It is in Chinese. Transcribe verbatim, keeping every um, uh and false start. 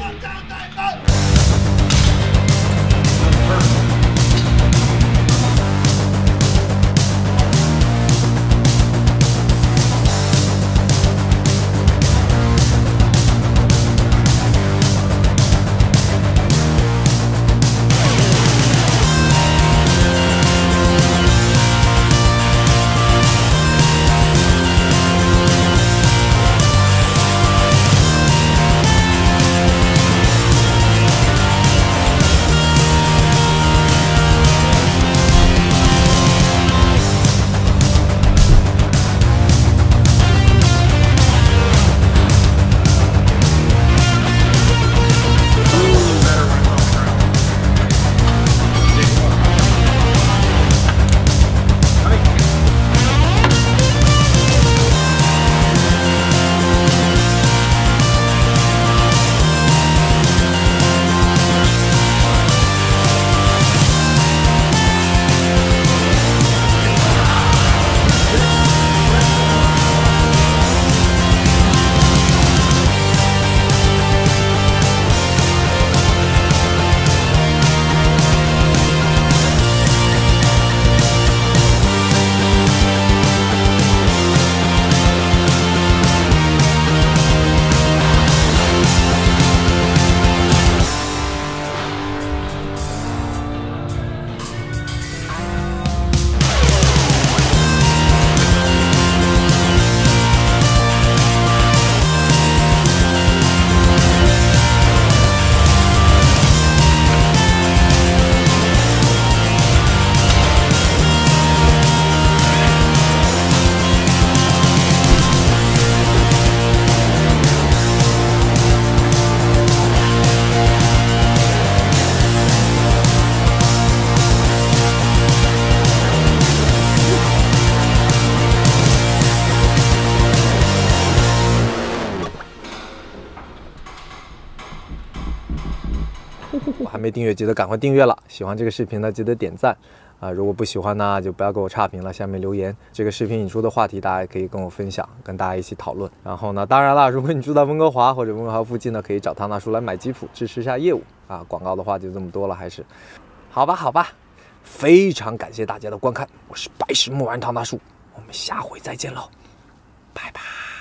还没订阅记得赶快订阅了。喜欢这个视频呢，记得点赞啊！如果不喜欢呢，就不要给我差评了，下面留言。这个视频引出的话题，大家也可以跟我分享，跟大家一起讨论。然后呢，当然了，如果你住在温哥华或者温哥华附近呢，可以找唐大叔来买吉普，支持一下业务啊。广告的话就这么多了，还是好吧，好吧。非常感谢大家的观看，我是白石木丸唐大叔，我们下回再见喽，拜拜。